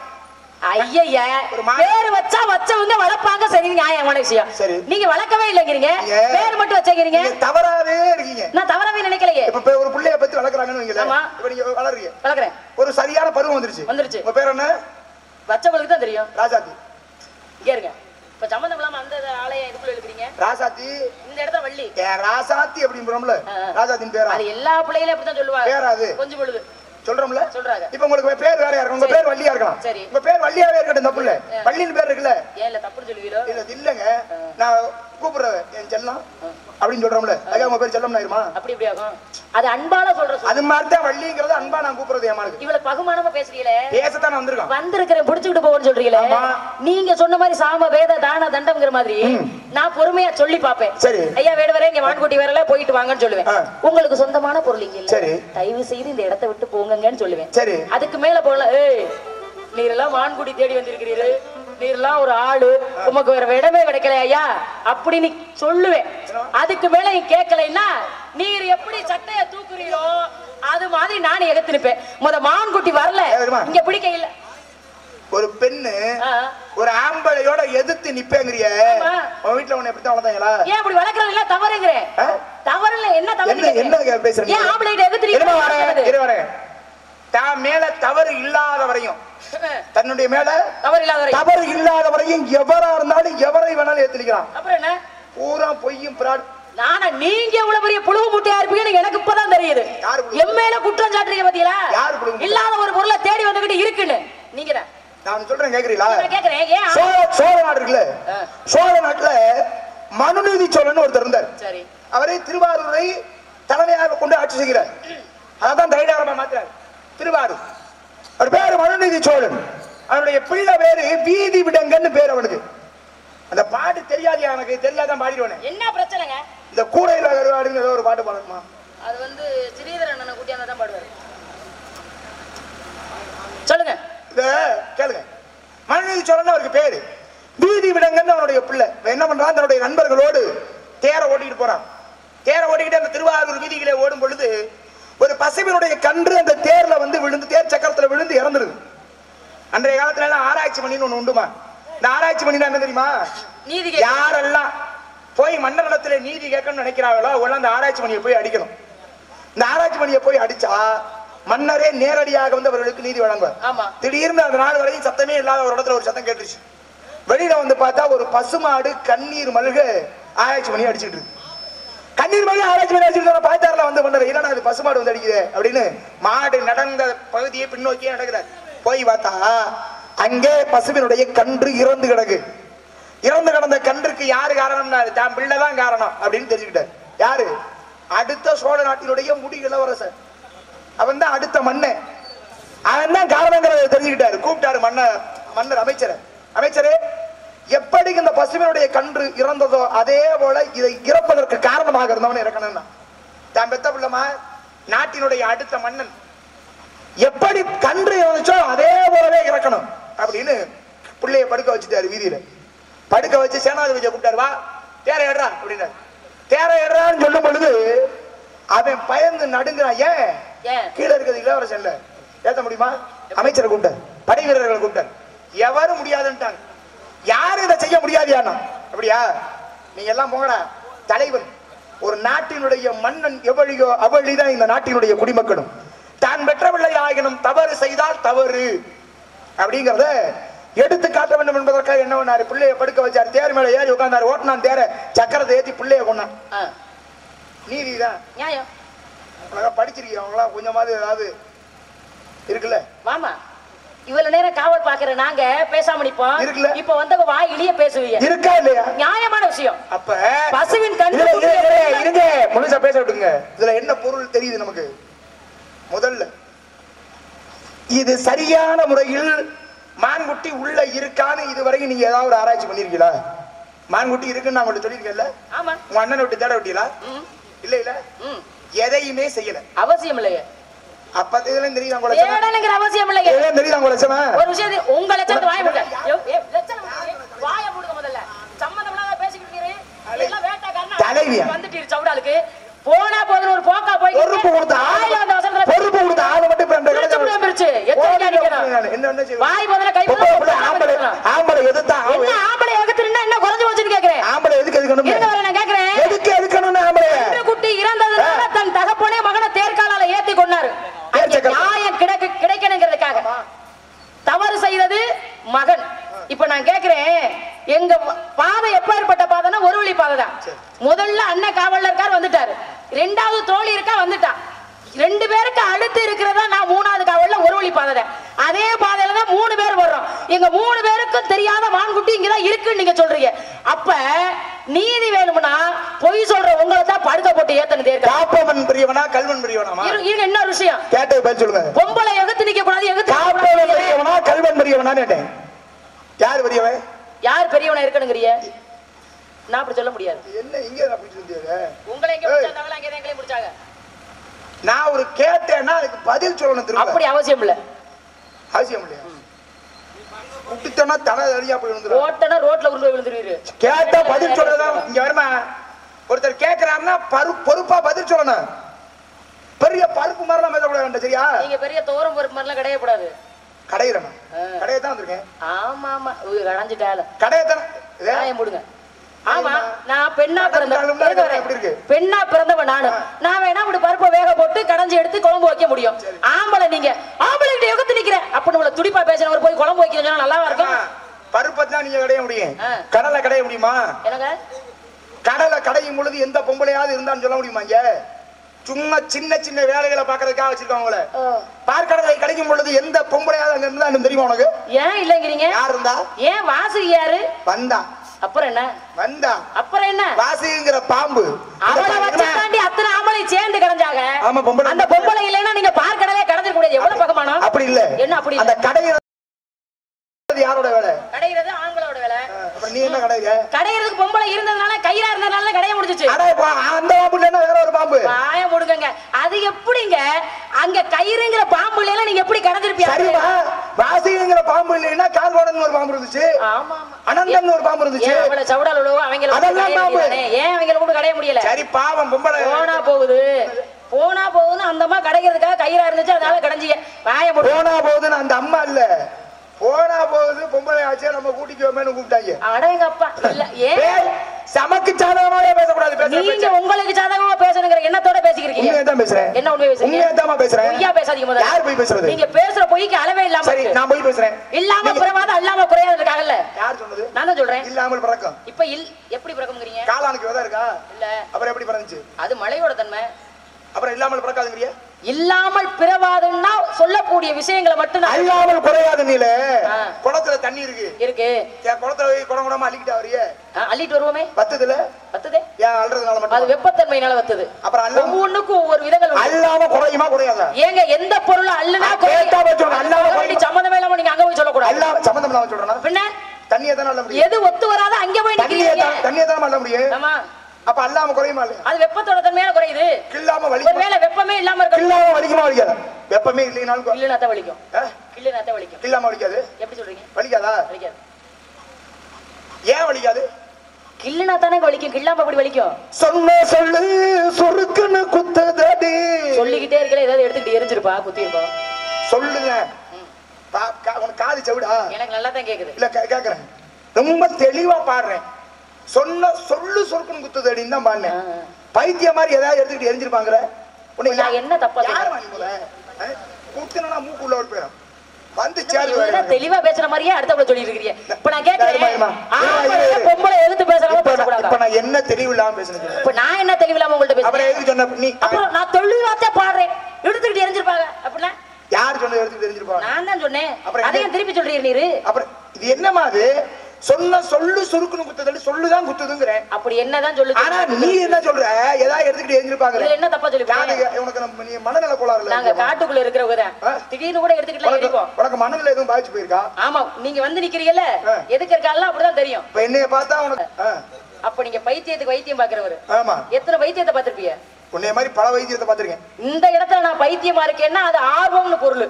ஐயா பேர் வச்சா வச்சவங்க வளர்ப்பாங்க, சரி நியாயமான விஷயம். சரி, நீங்க வளர்க்கவே இல்லைங்கிறீங்க, பேர் மட்டும் வச்சீங்க. தவறாவே இருக்கீங்க. நான் தவறாவே நினைக்கலையே. இப்ப ஒரு புள்ளைய பத்தி வளர்க்கறாங்கன்னு வைங்களேன், இப்ப நீங்க வளர்றீங்க. வளர்க்கறேன். ஒரு சரியான பருவம் வந்துருச்சு. உங்க பேர் என்ன? வச்சவங்களுக்கு தான் தெரியும். ராசாத்தி. கேளுங்க, இப்ப சம்பந்தம் இல்லாம அந்த ஆளைய இதுக்குள்ள எழுக்கிறீங்க. ராசாத்தி இந்த இடத்துல வள்ளி. ராசாத்தி அப்படின்றோம்ல, ராசாத்தின் பேரா? அது எல்லா பிள்ளைகளும் அப்படிதான் சொல்லுவாங்க. பேராது கொஞ்சம் பொழுது சொல்றோம்ல சொல்றாங்க. இப்ப உங்களுக்கு பேர் வேற யாரும், உங்க பேர் வள்ளியா இருக்கலாம். சரி, உங்க பேர் வள்ளியாவே இருக்கட்டும், தப்பு இல்ல. வள்ளியின் பேர் இருக்குல்ல, ஏன் இல்ல தப்புன்னு சொல்லுவீரோ? இல்ல இல்லங்க, நான் கூப்பிடுறேன் என் செல்லம் அப்படின்னு சொல்றோம்ல, அதுக்கு உங்க பேர் செல்லம் ஆயிருமா? அப்படி எப்படி ஆகும்? அது அன்பால சொல்றது. அது மாதிரி தான் வள்ளிங்கிறது அன்பா நான் கூப்பிடுறது. ஏமாளுக்கு இவ்வளவு பகுமானமா பேசுறீங்களே? பேசத்தான் வந்திருக்கோம். வந்திருக்கிறேன் புடிச்சுக்கிட்டு போவோம்னு சொல்றீங்களே. நீங்க சொன்ன மாதிரி சாம வேத தான தண்டம்ங்கிற மாதிரி நான் பொறுமையா சொல்லி பாப்பேன். சரி ஐயா வேடுவரே, இங்க வான்குட்டி வரல, போயிட்டு வாங்கன்னு சொல்லுவேன். உங்களுக்கு சொந்தமான பொருள் இங்க இல்ல, தயவு செய்து இந்த இடத்தை விட்டு போங்கன்னு சொல்லுவேன். சரி, அதுக்கு மேல போகல. ஏய் நீரெல்லாம் வான்குடி தேடி வந்திருக்கிறீரு, நீரெல்லாம் ஒரு ஆளு, உமக்கு வேற இடமே கிடைக்கல ஐயா அப்படின்னு சொல்லுவேன். அதுக்கு மேல நீ கேட்கலைன்னா நீர் எப்படி சட்டைய தூக்குறீரோ அது மாதிரி நானும் எடுத்து நிப்பேன். முத மான்குட்டி வரல, இங்க பிடிக்க இல்ல. ஒரு பெண்ணு ஒரு ஆம்பளையோட எதிர்த்து நிப்பேங்கிறிய, உன் வீட்டுல உன்னை எப்படித்தான் வளர்த்தாங்களா? ஏன் அப்படி வளர்க்கறது இல்ல தவறுங்கிறேன். தவறு இல்ல, என்ன தவறு? என்ன பேசுறீங்க? ஏன் ஆம்பளையோட எதிர்த்து தான் மேல தவறு இல்லாத வரையும், தன்னுடைய மேல தவறு இல்லாத வரையும் எவரா இருந்தாலும் எவரை வேணாலும் ஏத்துக்கலாம். அப்புறம் என்ன பூரா பொய்யும் பிராட். நானா நீங்க இவ்வளவு பெரிய புழுகு முட்டையா இருப்பீங்கன்னு எனக்கு இப்பதான் தெரியுது. என் மேல குற்றம் சாட்டுறீங்க பாத்தீங்களா? இல்லாத ஒரு பொருளை தேடி வந்துகிட்டு இருக்குன்னு நீங்க நான் சொல்றேன் கேக்குறீங்களா? கேக்குறேன். சோழ நாடு இருக்குல்ல, சோழ நாட்டுல மனுநீதி சோழன் ஒருத்தர் இருந்தார். சரி. அவரை திருவாரூரை தலைமையாக கொண்டு ஆட்சி செய்கிறார். அதான் தைரியமா மாத்துறாரு திருவாரூர். அவர் பேரு மனுநீதி சோழன். அவனுடைய பிள்ளை பேரு வீதி விடங்கன்னு பேர் அவனுக்கு. அந்த பாட்டு தெரியாது, எனக்கு தெரியாதான் பாடிடுவேன். என்ன பிரச்சனைங்க? இந்த கூடையில கருவாடுன்னு ஏதோ ஒரு பாட்டு பாடணுமா? அது வந்து ஸ்ரீதரன் அண்ணனை கூட்டியாந்தா தான் பாடுவாரு. சொல்லுங்க. இத கேளுங்க. மனுநீதி சோழன் அவருக்கு பேரு. வீதி விடங்கன்னு அவனுடைய பிள்ளை என்ன பண்றான், தன்னுடைய நண்பர்களோடு தேர ஓட்டிட்டு போறான். தேர ஓட்டிக்கிட்டு அந்த திருவாரூர் வீதிகளே ஓடும் பொழுது ஒரு பசுவினுடைய கன்று அந்த தேர்ல வந்து விழுந்து, தேர் சக்கரத்துல விழுந்து இறந்துருது. அன்றைய காலத்துல எல்லாம் ஆராய்ச்சி பண்ணின்னு ஒண்ணு உண்டுமா? இந்த ஆராய்ச்சி பண்ணினா என்ன தெரியுமா? நீதி. யாரெல்லாம் போய் மன்னரிடத்துல நீதி கேட்கணும்னு நினைக்கிறாங்களோ அவங்கள அந்த ஆராய்ச்சி மணியை போய் அடிக்கணும். இந்த ஆராய்ச்சி மணியை போய் அடிச்சா மன்னரே நேரடியாக வந்து அவர்களுக்கு நீதி வழங்குவார். திடீர்னு அந்த நாள் வரையும் சத்தமே இல்லாத ஒரு இடத்துல ஒரு சத்தம் கேட்டுச்சு. வெளியில வந்து பார்த்தா ஒரு பசுமாடு கண்ணீர் மல்க ஆராய்ச்சி மணி அடிச்சுட்டு இருக்கு. கண்ணீர் மல்க ஆராய்ச்சி மணி அடிச்சுட்டு பார்த்தாருல வந்து மன்னர், இல்லைன்னா அது பசுமாடு வந்து அடிக்குது அப்படின்னு மாடு நடந்த பகுதியை பின்னோக்கியே நடக்கிறார். போய் பார்த்தா அங்கே பசுவினுடைய கன்று இறந்து கிடக்கு. இறந்து கிடந்த கன்றுக்கு யாரு காரணம்னா தான் பிள்ளைதான் காரணம் அப்படின்னு தெரிஞ்சுக்கிட்டார். யாரு? அடுத்த சோழ நாட்டினுடைய முடி இளவரசர். அவன் தான் அடுத்த மன்னன். அவன் தான் காரணங்கிறத தெரிஞ்சுக்கிட்டாரு. கூப்பிட்டாரு மன்னர் அமைச்சரே, எப்படி இந்த பசுவினுடைய கன்று இறந்ததோ அதே போல இதை இறப்பதற்கு காரணமாக இருந்தவன் இறக்கணும்னா தான் பெத்த பிள்ளைமா நாட்டினுடைய அடுத்த மன்னன் எப்படி கன்று இறந்துச்சோ அதே போலவே இறக்கணும் அப்படின்னு பிள்ளைய படுக்க வச்சுட்டாரு. வீதியில படுக்க வச்சு சேனாதிபதியை கூப்பிட்டாரு. வா தேர ஏடுறா அப்படின்னாரு. தேர ஏடுறான்னு சொல்லும் பொழுது அவன் பயந்து நடுங்கிறான். ஏன்? கீழே இருக்கிறது இளவரசன் இல்ல, ஏத்த முடியுமா? அமைச்சரை கூப்பிட்டார், படை வீரர்களை கூப்பிட்டார். எவரும் முடியாதுன்ட்டாங்க. யாரும் இதை செய்ய முடியாது. யானா அப்படியா? நீங்க எல்லாம் போங்கடா. தலைவன் ஒரு நாட்டினுடைய மன்னன் எவ்வளியோ அவ்வளிதான் இந்த நாட்டினுடைய குடிமக்களும். தான் பெற்ற பிள்ளை ஆகினும் தவறு செய்தால் தவறு அப்படிங்கறத எடுத்து காட்ட வேண்டும் என்பதற்காக என்ன பண்ணாரு, பிள்ளைய படுக்க வச்சாரு. தேர் மேல ஏறி உட்கார்ந்தாரு. ஓட்டினான் தேர, சக்கரத்தை ஏற்றி பிள்ளைய கொண்டான். நீதிதான் நியாயம். படிச்சிருக்கீங்க அவங்களா? கொஞ்சமாவது ஏதாவது இருக்குல்ல? மாமா இவ்வளவு நேரம் காவல் பாக்குற நாங்க பேசாம நிப்போம். இருக்குல்ல? இப்ப வந்து வாய் இழிய பேசுவீங்க. இருக்கா இல்லையா? நியாயமான விஷயம். அப்ப பசுவின் கன்று இருங்க, முழுசா பேச விட்டுங்க. இதுல என்ன பொருள் தெரியுது நமக்கு? முதல்ல இது சரியான முறையில் மான்குட்டி உள்ள இருக்கான்னு இதுவரைக்கும் நீங்க ஏதாவது ஒரு ஆராய்ச்சி பண்ணிருக்கீங்களா? மான்குட்டி இருக்குன்னு நான் உங்களுக்கு சொல்லியிருக்கேன்ல. ஆமா. உங்க அண்ணனை விட்டு தேட விட்டீங்களா? இல்ல இல்ல, எதையுமே செய்யல. அவசியம் இல்லையே. அப்ப இதெல்லாம் தெரியுது உங்களுக்கு. தேடணுங்கிற அவசியம் இல்லையே. இதெல்லாம் தெரியுது உங்களுக்கு. ஒரு விஷயம் உங்க லட்சணத்தை வாய மூடுங்க. வாய மூடுங்க முதல்ல. சம்பந்தம் இல்லாம பேசிக்கிட்டு இருக்கீங்க. எல்லாம் வேட்டக்காரனா தலைவியா வந்துட்டீர் சவுடாலுக்கு. போனா போதும் ஒரு போக்கா போய் பொறுப்பு கொடுத்த ஆளு அந்த வசனத்துல பொறுப்பு கொடுத்த ஆளு மட்டும் இப்ப அந்த இடத்துல பிரிச்சு எத்தனை நிக்கணும். என்ன செய்ய வாய் முதல்ல கை ஆம்பளை எதுதா என்ன ஆம்பளை எதுக்குன்னா என்ன குறஞ்சு போச்சுன்னு கேக்குறேன். ஆம்பளை எதுக்கு எதுக்கணும்? இருங்க வர நான் கேக்குறேன். எதுக்கு எதுக்கணும்? ஆம்பளை குட்டி இறந்ததுனால தன் தகப்பனே மகனை தேர்காலால ஏத்தி கொண்டாரு. நியாயம் கிடைக்கணுங்கிறதுக்காக தவறு செய்யறது மகன். இப்ப நான் கேக்குறேன், எங்க பாதை எப்பேற்பட்ட பாதைன்னா ஒரு வழி பாதை தான். முதல்ல அண்ணன் காவல்ல இருக்கார் வந்துட்டாரு. ரெண்டாவது தோழி இருக்கா வந்துட்டா. ரெண்டு பேருக்கு அடுத்து இருக்கிறதா நான் மூணாவது காவல்ல ஒரு வழி பாதை. அதே பாதையில தான் 3 பேர் வர்றோம். எங்க 3 பேருக்கும் தெரியாத மான்குட்டி இங்கதான் இருக்குன்னு நீங்க சொல்றீங்க. அப்ப நீதி வேணும்னா பொய் சொல்ற உங்களை தான் படுக்க போட்டு ஏத்தனது. காப்பவன் பெரியவனா கல்வன் பெரியவனா? இருங்க இன்னொரு விஷயம் கேட்டது பதில் சொல்லுங்க. பொம்பளை எகுத்து நிக்க கூடாது. எகுத்து காப்பவன் பெரியவனா கல்வன் பெரியவனா கேட்டேன். யார் பெரியவன்? யார் பெரியவனா இருக்கணுங்கறிய? நான் அப்படி சொல்ல முடியாது. என்ன இங்க அப்படி சொல்றீங்க? உங்களை எங்க பிடிச்சாங்க அங்க எங்களை பிடிச்சாங்க. நான் ஒரு கேட்டேன்னா அதுக்கு பதில் சொல்லணும். திரும்ப அப்படி அவசியம் இல்ல. அவசியம் இல்லையா? குட்டித்தனா தலை அடியா போய் விழுந்துரும். ஓட்டனா ரோட்ல உருள விழுந்துருவீரு. கேட்டா பதில் சொல்லலாம். இங்க வருமா ஒருத்தர் கேக்குறாருன்னா பொறுப்பா பதில் சொல்லணும். பெரிய பருப்பு மாதிரிலாம் பேசக்கூடாது. சரியா? நீங்க பெரிய தோரம் பருப்பு மாதிரிலாம் கிடையவே கூடாது. கடையிறேன். கடையை தான் வந்திருக்கேன். ஆமா ஆமா கடைஞ்சிட்டால கடையை தானே நியாயம் போடுங்க. ஆமா நான் பெண்ணா பிறந்தவன் நானு. நான் வேணா இப்படி பருப்பை வேக போட்டு கடைஞ்சி எடுத்து குழம்பு வைக்க முடியும். ஆம்பளை நீங்க நீங்க கடைய முடியும் கடலை கடைய முடியுமா கடலை கடையும் பொழுது எந்த பொம்பளையாவது இருந்தான்னு சொல்ல முடியுமா இங்க சும்மா சின்ன சின்ன வேலைகளை பாக்குறதுக்காக வச்சிருக்காங்களே பார்க்கடலை கிடைக்கும் பொழுது எந்த பொம்பளையாவது அங்க இருந்தா தெரியுமா உனக்கு ஏன் இல்லங்கிறீங்க யார் இருந்தா ஏன் வாசுகி யாரு வந்தா அப்புறம் என்ன வந்தா அப்புறம் என்ன வாசுகிங்கிற பாம்பு அவளை வச்சுட்டாண்டி அத்தனை ஆம்பளை சேர்ந்து கடஞ்சாங்க ஆமா பொம்பளை அந்த பொம்பளை இல்லைன்னா நீங்க பார்க்கடலே கடந்துட கூடாது எவ்வளவு பக்கமானோ அப்படி இல்ல என்ன அப்படி அந்த கடையிறது யாரோட வேலை கடையிறது ஆண்களோட வேலை நீ என்ன கடைங்க கடையிறதுக்கு பொம்பளை இருந்ததுனால கயிறா இருந்ததுனால கடைய முடிஞ்சிச்சு அந்த பாம்பு இல்லைன்னா வேற ஒரு பாம்பு வாய முடுங்க அது எப்படிங்க அங்க கயிறுங்கிற பாம்பு இல்லைன்னா நீங்க எப்படி கடந்திருப்பீங்க சரிமா வாசிங்கிற பாம்பு இல்லைன்னா கால்வாடன்னு ஒரு பாம்பு இருந்துச்சு ஆமா அனந்தன் ஒரு பாம்பு இருந்துச்சு அவளை சவுடால உள்ளவங்க அவங்கள ஏன் அவங்கள கூட கடைய முடியல சரி பாவம் பொம்பளை போனா போகுதுன்னு அந்த அம்மா கடைக்கிறதுக்காக கயிறா இருந்துச்சு அதனால கடைஞ்சிங்க வாய போனா போகுதுன்னு அந்த அம்மா இல்ல போனா போகுது பொம்பளை ஆச்சே நம்ம கூட்டிக்குவோமேனு கூப்பிட்டாங்க அடேங்கப்பா இல்ல ஏன் சமக்கு சாதகமாவே பேசக்கூடாது நீங்க உங்களுக்கு சாதகமா பேசணுங்கிற எண்ணத்தோட பேசிக்கிறீங்க உண்மையா தான் பேசுறேன் என்ன உண்மையா பேசுறீங்க உண்மையா தான் பேசுறேன் பொய்யா பேசாதீங்க முதல்ல யார் போய் பேசுறது நீங்க பேசுற பொய்க்கு அளவே இல்லாம சரி நான் போய் பேசுறேன் இல்லாம பிறவாத அல்லாம குறையாத இருக்காங்கல்ல யார் சொன்னது நான் தான் சொல்றேன் இல்லாமல் பிறக்கும் இப்ப எப்படி பிறக்கும்ங்கறீங்க காலானுக்கு விதை இருக்கா இல்ல அப்புறம் எப்படி பிறந்துச்சு அது மழையோட தன்மை அப்புறம் இல்லாமல் பிறக்காதுங்கறியா இல்லாமல் பிறவாதுன்னா சொல்லக்கூடிய விஷயங்களை மட்டும் தான் இல்லாமல் குறையாத நீல குளத்துல தண்ணி இருக்கு குளத்துல போய் குடம் குடமா அள்ளிக்கிட்டு வரியே அள்ளிட்டு வருவோமே பத்துதே ஏன் அல்றதுனால மட்டும் அது வெப்பத்தன்மையினால வத்துது அப்புறம் ஒவ்வொன்னுக்கும் ஒவ்வொரு விதங்கள் அல்லாம குறையுமா குறையாதா ஏங்க எந்த பொருள் அள்ளுனா சம்மந்தமே இல்லாம நீங்க அங்க போய் சொல்லக்கூடாது அல்லாம சம்மந்தம் இல்லாம சொல்றேன் பின்ன தண்ணியை தானே அள்ள முடியும் எது ஒத்து வராத அங்க போய் நிக்கிறீங்க தண்ணியை தானே அள்ள முடியும் ஆமா அப்ப அல்லாம குறையுமா இல்லையா அது வெப்பத்தோட தன்மையால குறையுது கில்லாம வலிக்கும் ஒருவேளை வெப்பமே இல்லாம இருக்க கில்லாம வலிக்குமா வலிக்காதா வெப்பமே இல்லைனாலும் கில்லுனாத்த வலிக்கும் கில்லுனாத்த வலிக்கும் கில்லாம வலிக்காது எப்படி சொல்றீங்க வலிக்காதா வலிக்காது ஏன் வலிக்காது கில்லுனா தானே வலிக்கும் கில்லாம எப்படி வலிக்கும் சொன்ன சொல்லு சொருக்குன்னு குத்ததடி சொல்லிக்கிட்டே இருக்கல ஏதாவது எடுத்துக்கிட்டு எரிஞ்சிருப்பா குத்திருப்பா சொல்லுங்க உனக்கு காது செவிடா எனக்கு நல்லா தான் கேக்குது இல்ல கேக்குறேன் ரொம்ப தெளிவா பாடுறேன் சொன்ன சொல்லு சொருக்குன்னு குத்ததடின்னு தான் பாடுறேன் பைத்தியம் மாதிரி ஏதாவது எடுத்துக்கிட்டு எரிஞ்சிருப்பாங்கற உன்னை என்ன தப்பா யார் வாங்கி போல குத்துனா மூக்கு உள்ள போயிடும் வந்து சேரு தெளிவா பேசுற மாதிரியே அடுத்தவள சொல்லி இருக்கீங்க இப்ப நான் கேக்குறேன் பொம்பளை எதிர்த்து பேசறவங்க பேசக்கூடாது இப்ப நான் என்ன தெளிவில்லாம பேசுறேன் இப்ப நான் என்ன தெளிவில்லாம உங்கள்ட்ட பேசுறேன் அப்புறம் எதுக்கு சொன்ன நீ அப்புறம் நான் தெளிவாத்தே பாடுறேன் எடுத்துக்கிட்டு எரிஞ்சிருப்பாங்க அப்படினா யார் சொன்னது எடுத்துக்கிட்டு எரிஞ்சிருப்பாங்க நான் தான் சொன்னேன் அதையும் திருப்பி சொல்றீங்க நீரு அப்புறம் இது என்னமா அது சொன்ன சொல்லு சுருக்குன்னு குத்துதடி சொல்லுதான் குத்துதுங்கறேன் அப்படி என்னதான் சொல்லுது ஆனா நீ என்ன சொல்ற ஏதாவது எடுத்துக்கிட்டு எரிஞ்சிருப்பாங்க இது என்ன தப்பா சொல்லிருக்கீங்க உனக்கு நீ மனநல கோளாறு இல்ல நாங்க காட்டுக்குள்ள இருக்கிறவங்க தான் திடீர்னு கூட எடுத்துக்கிட்டு எரிப்போம் உனக்கு மனநல எதுவும் பாதிச்சு போயிருக்கா ஆமா நீங்க வந்து நிக்கிறீங்கல்ல எதுக்கு இருக்கால அப்படிதான் தெரியும் இப்ப என்னைய பார்த்தா உனக்கு அப்ப நீங்க பைத்தியத்துக்கு வைத்தியம் பாக்குறவரு ஆமா எத்தனை வைத்தியத்தை பாத்திருப்பீங்க உன்னைய மாதிரி பல வைத்தியத்தை பாத்திருக்கேன் இந்த இடத்துல நான் பைத்தியமா இருக்கேன்னா அது ஆர்வம்னு பொருள்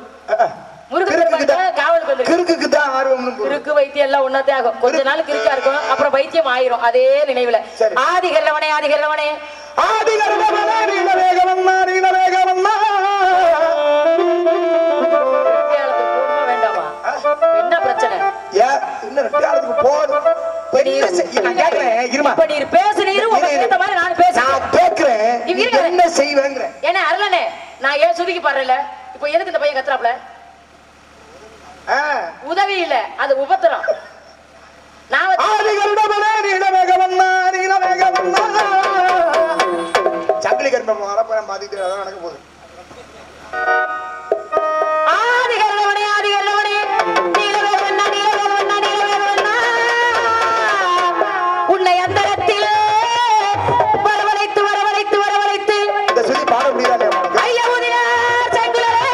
கிறுக்கு தான் ஆர்வம் கிறுக்கு வைத்தியம் எல்லாம் ஒன்னாத்தே ஆகும் கொஞ்ச நாள் கிறுக்கா இருக்கும் அப்புறம் வைத்தியம் ஆயிரும் அதே நினைவுல ஆதிகர்ணவனே ஆதிகர்ணவனே ஆதிகர்ணவனே நீலவேகவன்னா நீலவேகவன்னா வேண்டாமா என்ன பிரச்சனை இன்னும் ரெண்டாயிரத்துக்கு போதும் என்ன செய்வேங்க என்ன அருளனே நான் ஏன் சுதிக்கு பாடுறல இப்ப எதுக்கு இந்த பையன் கத்துறாப்ல உதவி இல்ல அது உபத்திரம் சங்கிலி கரும்பு வரப்போறேன் பாதித்து நடக்க போகுது ஆதிகர்ணவனே ஆதிகர்ணவனே நீலவேகவன்னா நீலவேகவன்னா நீலவேகவன்னா உன்னை அந்தரத்தில் வரவழைத்து வரவழைத்து வரவழைத்து இந்த சுதி பாட முடியாது ஐயா உதினார் செங்குலரே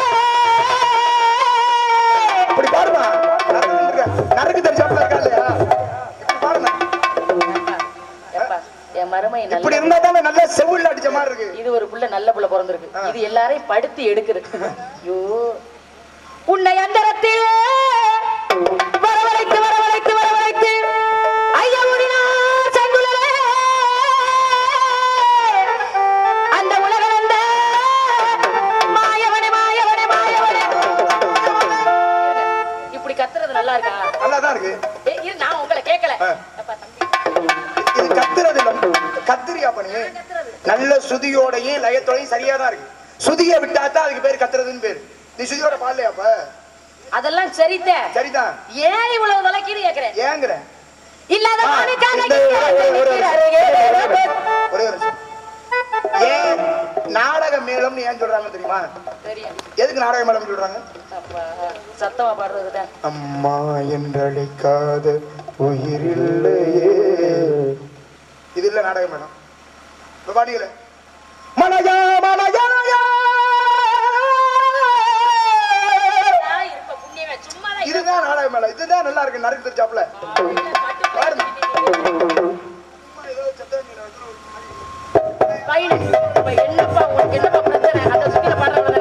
இப்படி பாடுமா நறுக்கு தெரிஞ்சாப்ல இருக்கா இல்லையா பாடுமா என் மருமை இப்படி இருந்தா தானே நல்ல செவுள்ள அடிச்ச மாதிரி இருக்கு இது ஒரு புள்ள நல்ல புள்ள பிறந்திருக்கு இது எல்லாரையும் படுத்தி எடுக்குது ஐயோ உன்னை அந்தரத்தில் வரவழைத்து வரவழைத்து வரவழைத்து ஐயா உதினார் செங்குலரே அந்த உலகம் வந்த மாயவனே மாயவனே மாயவனே இப்படி கத்துறது நல்லா இருக்கா நல்லாதான் இருக்கு நான் உங்களை கேட்கல இது கத்துறது இல்ல கத்திரியா பண்ணி நல்ல சுதியோடையும் லயத்தோடையும் சரியா தான் இருக்கு சுதியை விட்டாதான் அதுக்கு பேர் கத்துறதுன்னு பேரு நீ சுதியோட பாடலையாப்ப அதெல்லாம் சரிதான் சரிதான் ஏன் இவ்வளவு விளக்கின்னு கேக்குறேன் ஏங்குற இல்லாத ஏன் நாடக மேளம்னு ஏன் சொல்றாங்க தெரியுமா? எதுக்கு நாடக மேளம் சொல்றாங்க? சத்தமா பாடுறதுதான். அம்மா என்றழைக்காத உயிரில்லையே, இது இல்ல நாடக மேளம். இப்ப பாடிக்கல மலையா மலையா இதுதான் நாடக மேளம். இதுதான் நல்லா இருக்கு. நறுக்கு தெரிச்சாப்ல என்னப்பா உங்களுக்கு என்னப்பா பிரச்சனை? அந்த சுத்தில பாடுறது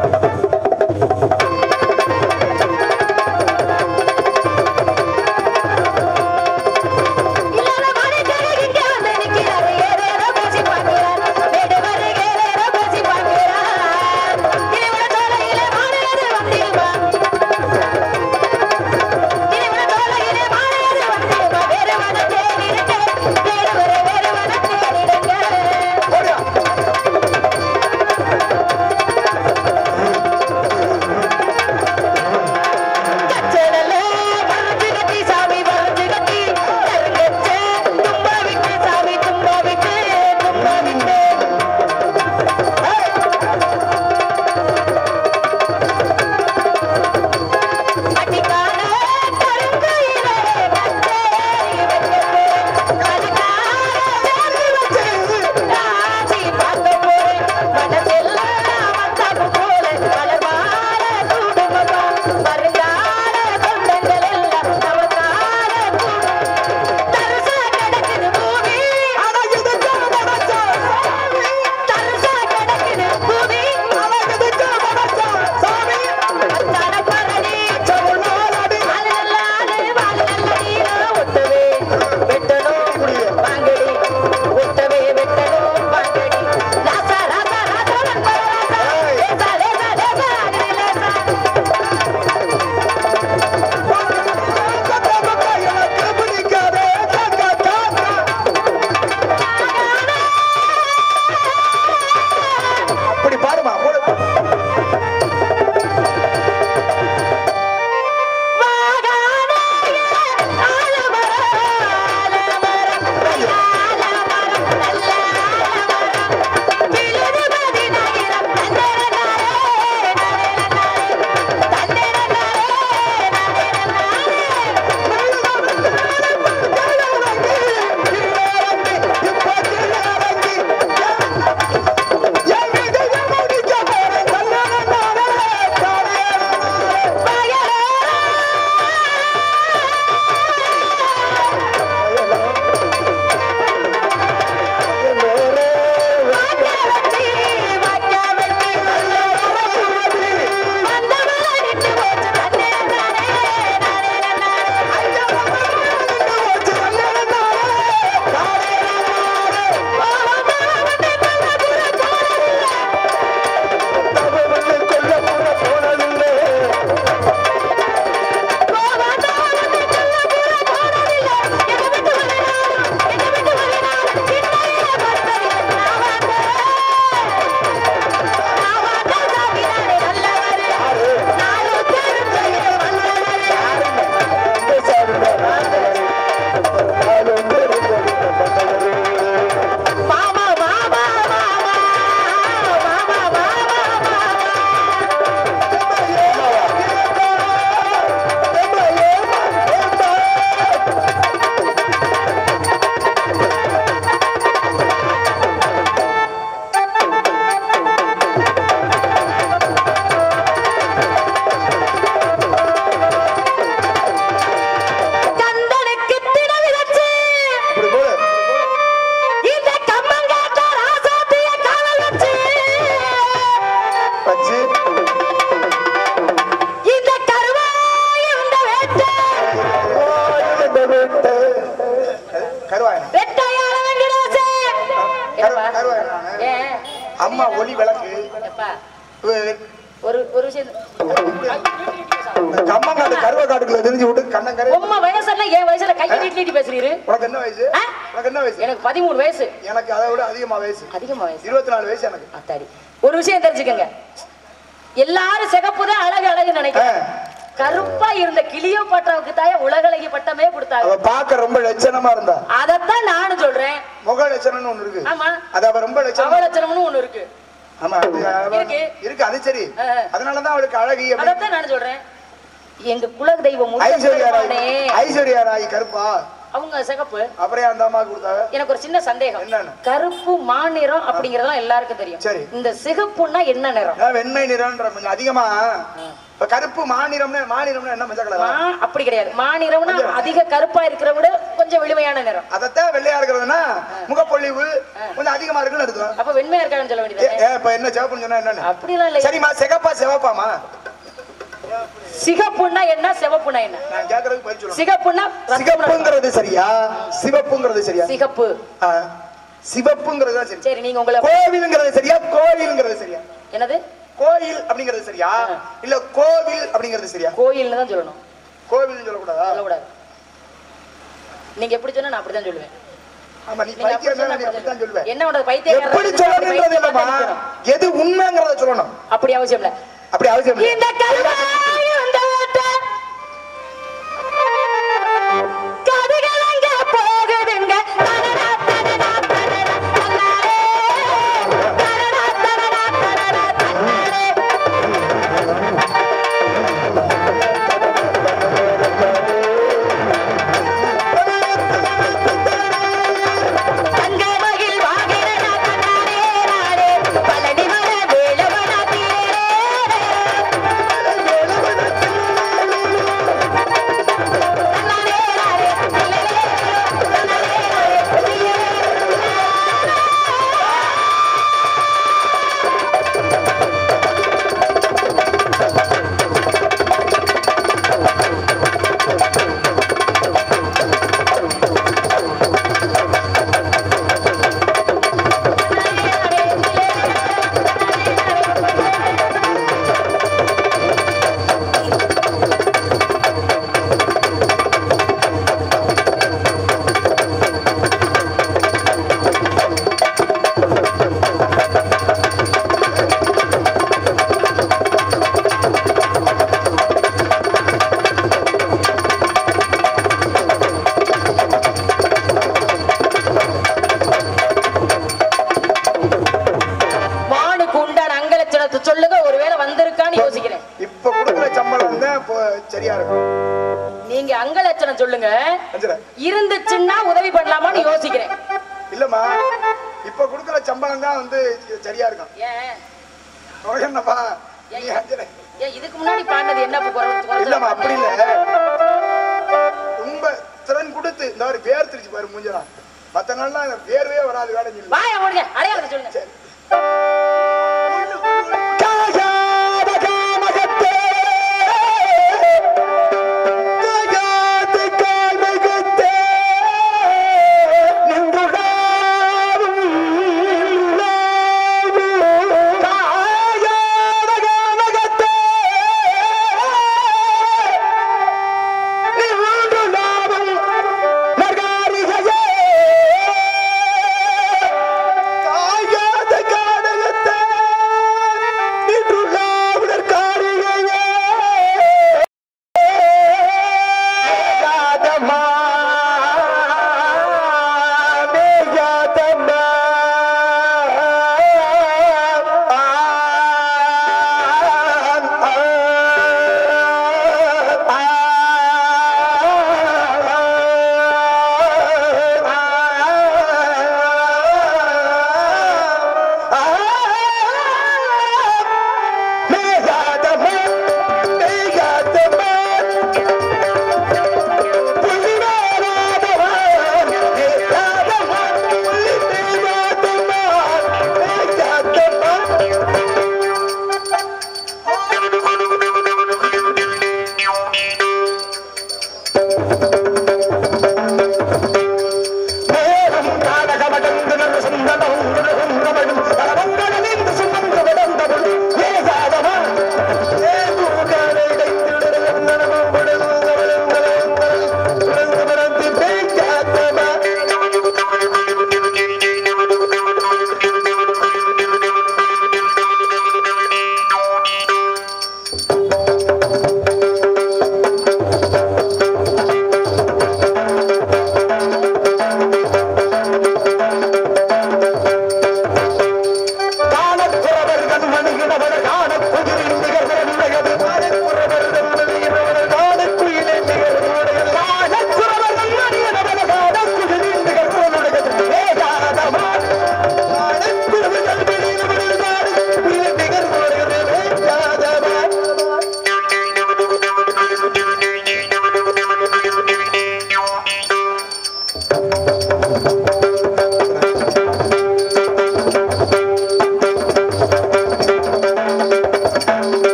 அம்மா ஒளி விளக்கு ஒரு ஒரு விஷயம் கம்மங்காடு கருவ காட்டுக்குள்ள தெரிஞ்சு விட்டு கண்ணங்கரை உம்மா வயசுல என் வயசுல கை நீட்டி பேசுறீரு. உனக்கு என்ன வயசு? உனக்கு என்ன வயசு? எனக்கு 13 வயசு. எனக்கு அதை விட அதிகமா வயசு. அதிகமா வயசு 24 வயசு எனக்கு. அத்தாடி ஒரு விஷயம் தெரிஞ்சுக்கங்க, எல்லாரும் சிகப்பு தான் அழகு அழகு நினைக்கிறேன். கருப்பா இருந்த கிளியோபாட்ராவுக்கு தாய உலகளகி பட்டமே கொடுத்தாங்க. அவ பார்க்க ரொம்ப லட்சணமா இருந்தா. அதத்தான் நானும் சொல்றேன். முக லட்சணம்னு ஒண்ணு இருக்கு. ஆமா, அது அவ ரொம்ப லட்சணம். அவ லட்சணம்னு ஒண்ணு இருக்கு. ஆமா, இருக்கு இருக்கு. அது சரி. அதனாலதான் அவளுக்கு அழகி. அதத்தான் நானும் சொல்றேன். எங்க குல தெய்வம் ஐஸ்வர்யா ராய் கருப்பா, அவங்க சிகப்பு. அப்புறம் அந்த அம்மா கொடுத்தாங்க. எனக்கு ஒரு சின்ன சந்தேகம். என்னன்னு? கருப்பு மாநிறம் அப்படிங்கறதெல்லாம் எல்லாருக்கும் தெரியும். சரி, இந்த சிகப்புன்னா என்ன நிறம்? வெண்மை நிறம்ன்ற அதிகமா. இப்ப கருப்பு மாநிறம்னா என்ன மஞ்சள் கலரா? அப்படி கிடையாது. மாநிறம்னா அதிக கருப்பா இருக்கிற விட கொஞ்சம் வெளுமையான நிறம். அதத்தான் வெள்ளையா இருக்கிறதுனா முகப்பொழிவு கொஞ்சம் அதிகமா இருக்குன்னு அர்த்தம். அப்ப வெண்மையா இருக்கான்னு சொல்ல வேண்டியது. இப்ப என்ன சிவப்புன்னு சொன்னா என்னன்னு? அப்படிலாம் இல்ல. சரிமா, சிகப்பா சிவப்பாமா? சிகப்புன்னா என்ன, சிவப்புன்னா என்ன? நான் கேக்குறதுக்கு பதில் சொல்லுங்க. சிகப்புன்னா சிகப்புங்கிறது சரியா, சிவப்புங்கிறது சரியா? சிகப்பு. சிவப்புங்கிறது தான் சரி. சரி, நீங்க உங்களை கோவில்ங்கிறது சரியா, கோயில்ங்கிறது சரியா? என்னது? கோயில் அப்படிங்கிறது சரியா இல்ல கோவில் அப்படிங்கிறது சரியா? கோயில்னு தான் சொல்லணும். கோவில் சொல்லக்கூடாதா? சொல்லக்கூடாது. நீங்க எப்படி சொன்னா நான் அப்படிதான் சொல்லுவேன். ஆமா, நீ பைத்தியக்காரன், நீ அப்படிதான் சொல்லுவ. என்ன உனது பைத்தியக்காரன்? எப்படி சொல்லணும்ன்றது இல்லமா, எது உண்மைங்கறத சொல்லணும். அப்படி அவசியம் இல்ல. அப்படி அவசியம் இல்ல. இந்த கல்வாய் வந்தட்ட கதிகளங்க போகுதுங்க. தனனா தனனா தனனா தனரே தனனா தனனா தனனா தனரே. தங்கமகில் வாகிரனா தனரே நாரே பழனி மர வேலவனா தீரே. சொல்லுங்க, ஒருவேளை வந்திருக்கான்னு யோசிக்கிறேன். இப்ப கொடுக்குற சம்பளம் தான் சரியா இருக்கும். நீங்க அங்கலட்சணம் சொல்லுங்க, இருந்துச்சுன்னா உதவி பண்ணலாமான்னு யோசிக்கிறேன். இல்லம்மா, இப்ப கொடுக்குற சம்பளம் தான் சரியா இருக்கும். என்னப்பா இதுக்கு முன்னாடி பாண்டது என்ன? இல்லம்மா, அப்படி இல்ல. ரொம்ப திறன் கொடுத்து இந்த மாதிரி வேர் திருச்சு பாரு மூஞ்சா. மத்த நாள்லாம் வேர்வே வராது. வேலை அடையாளத்தை சொல்லுங்க. காயாத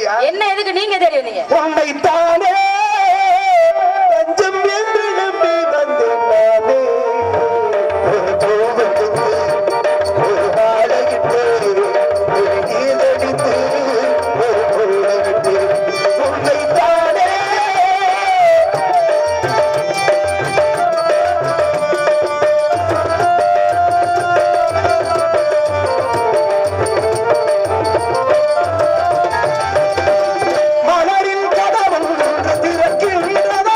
வந்தியா? என்ன எதுக்கு நீங்க தேடி வந்தீங்க? உன்னைத்தானே பஞ்சம் என்று நம்பி வந்தேன் நானே. ஒரு கோவத்துக்கு ஒரு மாலையிட்டு ஒரு நீதடித்து ஒரு பொருளவிட்டு உன்னைத்தானே மலரின் கதவு ஒன்று திறக்கின்றதா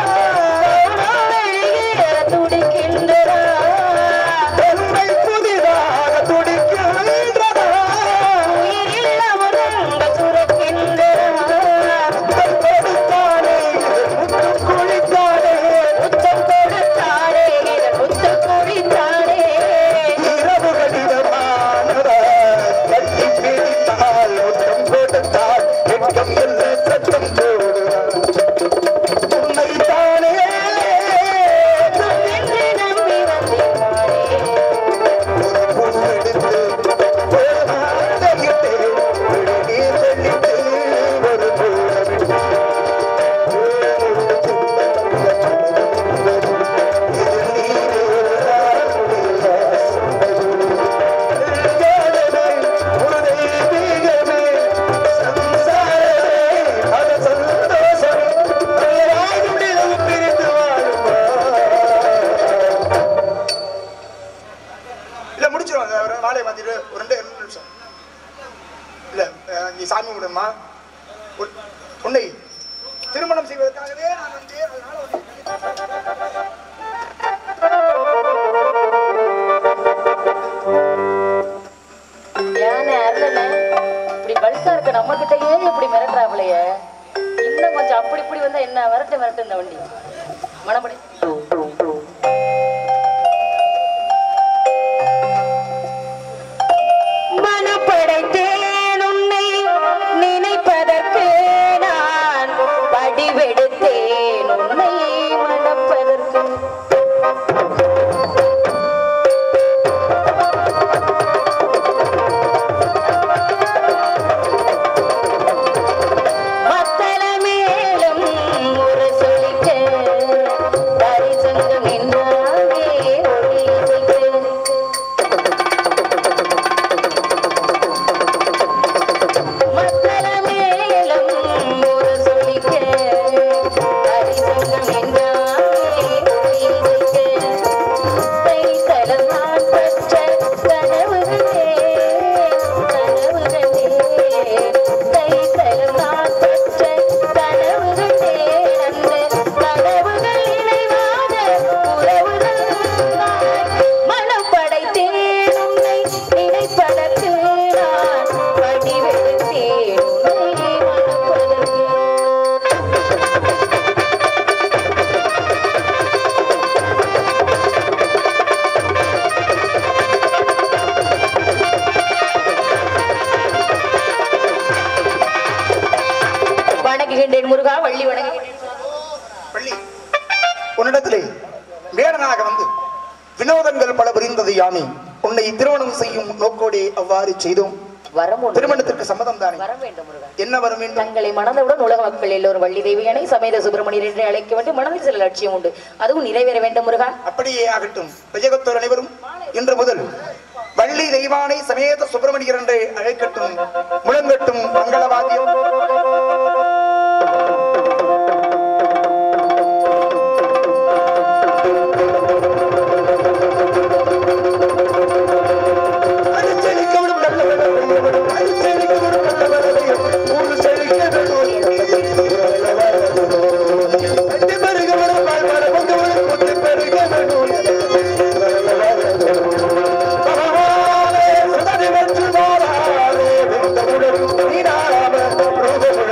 துடிக்கின்றதா பெருமை புதிதாக துடிக்கின்றதா உயிரில்ல உறங்க சுரக்கின்றதா முத்தம் கொடுத்தானே முத்தம் குளித்தானே முத்தம் கொடுத்தாரே முத்து குடித்தாரே இரவுகளிடமானவர் கட்டி பிடித்தால் முத்தம் கொடுத்தால் வெட்கம் என்ன சத்தம் போடுவார் உன்னைத்தானே என்று நம்பி வந்தேன் ஒரு பூவெடுத்து ஒரு மாலையிட்டு ஒரு நீர் தெளித்து ஒரு பூவிட்டு இல்ல முடிச்சிடும் அந்த மாலையை மாத்திட்டு ஒரு 2 நிமிஷம் இல்ல நீ சாமி கும்பிடுமா உன்னை திருமணம் செய்வதற்காகவே நான் வந்தேன். அதனால உன்னை ஏன்னு அருளனே இப்படி பல்சா இருக்க நம்ம கிட்டயே இப்படி மிரட்டுறாப்லையே. இன்னும் கொஞ்சம் அப்படி இப்படி வந்தா என்ன விரட்டு இந்த வண்டி மனப்படி. மனப்படைத்தேன் உன்னை நினைப்பதற்கு நான் வடிவெடுத்தேன் உன்னை மணப்பதற்கு. மத்தள மேலும் ஒரு சொல்லிக்க தரிசங்கம் நின்றாவே ஒளி இசைக்க. மத்தள மேலும் ஒரு சொல்லிக்க தரிசங்கம் நின்றாவே ஒளி இசைக்க. தைத்தலம் நான் பெற்ற கனவுகளே கனவுகளே தைத்தலம் நான் பெற்ற கனவுகளே அந்த கனவுகள் இணைவாத உறவுகள் மனம் படைத்தேன் உன்னை நினைப்பதற்கு நான் வடிவெடுத்தேன் உன்னை மணப்பதற்கு. வணங்குகின்றேன் முருகா வள்ளி வணங்குகின்றேன். பள்ளி உன்னிடத்திலே வேடனாக வந்து வினோதங்கள் பல புரிந்தது யானே. உன்னை திருமணம் செய்யும் நோக்கோடே அவ்வாறு செய்தோம். வரம் உண்டு. திருமணத்திற்கு சம்மதம் தானே? வர வேண்டும் முருகா. என்ன வர வேண்டும்? தங்களை மனதுடன் உலக மக்கள் எல்லோரும் வள்ளி தேவியனை சமேத சுப்பிரமணியர் என்று அழைக்க வேண்டும். மனதில் சில லட்சியம் உண்டு, அதுவும் நிறைவேற வேண்டும் முருகா. அப்படியே ஆகட்டும். விஜயகுத்தர் அனைவரும் இன்று முதல் வள்ளி தெய்வானை சமேத சுப்பிரமணியர் என்று அழைக்கட்டும். முழங்கட்டும் மங்களவாதியம். நீ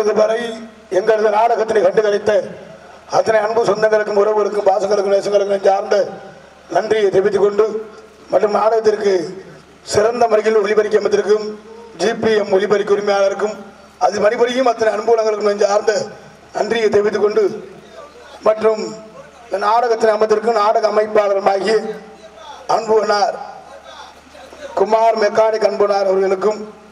இப்பொழுது வரை எங்களது நாடகத்தினை கண்டுகளித்த அத்தனை அன்பு சொந்தங்களுக்கும் உறவுகளுக்கும் பாசங்களுக்கும் நேசங்களுக்கும் சார்ந்த நன்றியை தெரிவித்துக் கொண்டு மற்றும் நாடகத்திற்கு சிறந்த முறையில் ஒளிபரிக்க அமைத்திருக்கும் GPM ஒளிபரிக்க உரிமையாளருக்கும் அது மணிபுரியும் அத்தனை அனுபவங்களுக்கும் சார்ந்த நன்றியை தெரிவித்துக் கொண்டு மற்றும் நாடகத்தின் அமைத்திருக்கும் நாடக அமைப்பாளருமாகிய அன்புனார் குமார் மெக்கானிக் அன்புனார் அவர்களுக்கும்